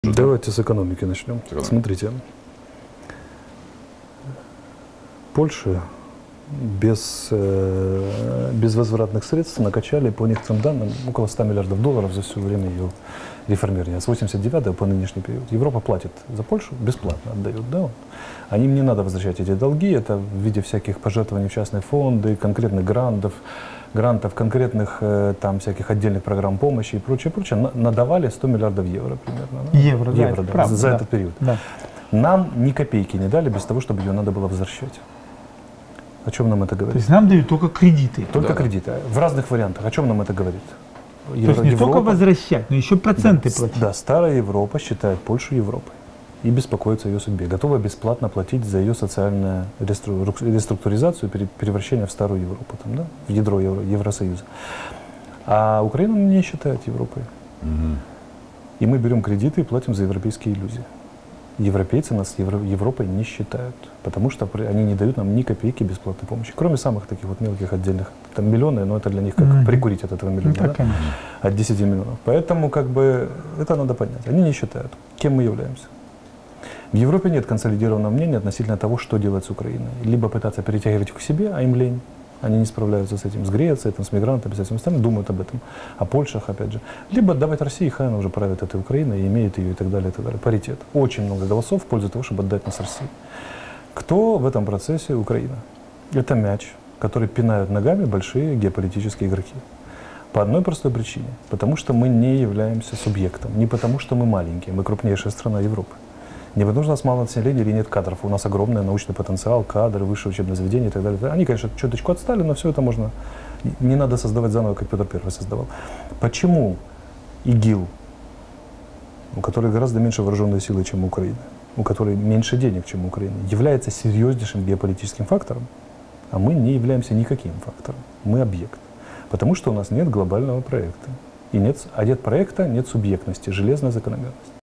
Давайте с экономики начнем. Смотрите, Польша без возвратных средств накачали, по некоторым данным, около 100 миллиардов долларов за все время ее реформирования. С 89 по нынешний период. Европа платит за Польшу, бесплатно отдает. Да? Им не надо возвращать эти долги, это в виде всяких пожертвований в частные фонды, конкретных грантов, конкретных там всяких отдельных программ помощи и прочее, надавали 100 миллиардов евро примерно. Евро, да, за этот период. Да. Нам ни копейки не дали без того, чтобы ее надо было возвращать. О чем нам это говорит? То есть нам дают только кредиты. Только кредиты. В разных вариантах. О чем нам это говорит? То есть не только возвращать, но еще проценты платить. Да, старая Европа считает Польшу Европой и беспокоится о ее судьбе. Готова бесплатно платить за ее социальную реструктуризацию, превращение в старую Европу, там, да, в ядро Евросоюза. А Украина не считает Европой. И мы берем кредиты и платим за европейские иллюзии. Европейцы нас Европой не считают, потому что они не дают нам ни копейки бесплатной помощи, кроме самых таких вот мелких отдельных, там миллионы, но это для них как прикурить от этого миллиона, Ну, да? От 10 миллионов. Поэтому как бы это надо понять. Они не считают, кем мы являемся. В Европе нет консолидированного мнения относительно того, что делать с Украиной. Либо пытаться перетягивать их к себе, а им лень. Они не справляются с этим, с Грецией, с мигрантами, со всем остальным, думают об этом, о Польшах, опять же. Либо отдавать России, хай она уже правит этой Украиной, имеет ее и так далее, и так далее. Паритет. Очень много голосов в пользу того, чтобы отдать нас России. Кто в этом процессе? Украина. Это мяч, который пинают ногами большие геополитические игроки. По одной простой причине. Потому что мы не являемся субъектом. Не потому что мы маленькие, мы крупнейшая страна Европы. Не потому что у нас мало населения или нет кадров. У нас огромный научный потенциал, кадры, высшее учебное заведение и так далее. Они, конечно, чуточку отстали, но все это можно... Не надо создавать заново, как Петр I создавал. Почему ИГИЛ, у которой гораздо меньше вооруженной силы, чем у Украины, у которой меньше денег, чем у Украины, является серьезнейшим геополитическим фактором, а мы не являемся никаким фактором. Мы объект. Потому что у нас нет глобального проекта. И нет проекта, нет субъектности, железная закономерность.